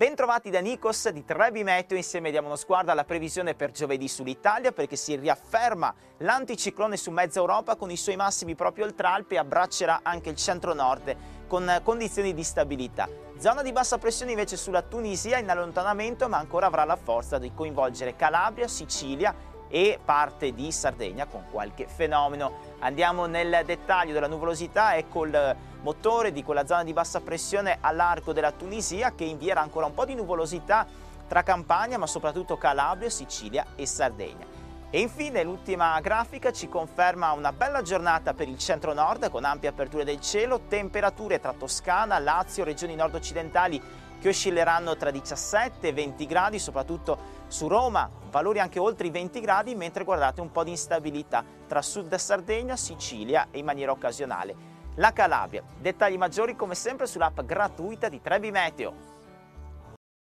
Bentrovati da Nikos di Trebi Meteo, insieme diamo uno sguardo alla previsione per giovedì sull'Italia perché si riafferma l'anticiclone su mezza Europa con i suoi massimi proprio oltre Alpi e abbraccerà anche il centro-nord con condizioni di stabilità. Zona di bassa pressione invece sulla Tunisia in allontanamento, ma ancora avrà la forza di coinvolgere Calabria, Sicilia e parte di Sardegna con qualche fenomeno. Andiamo nel dettaglio della nuvolosità, ecco il motore di quella zona di bassa pressione a largo della Tunisia che invierà ancora un po' di nuvolosità tra Campania ma soprattutto Calabria, Sicilia e Sardegna. E infine l'ultima grafica ci conferma una bella giornata per il centro-nord con ampie aperture del cielo, temperature tra Toscana, Lazio, regioni nord-occidentali che oscilleranno tra 17 e 20 gradi, soprattutto su Roma, valori anche oltre i 20 gradi, mentre guardate un po' di instabilità tra sud Sardegna, Sicilia e in maniera occasionale la Calabria. Dettagli maggiori come sempre sull'app gratuita di Trebi Meteo.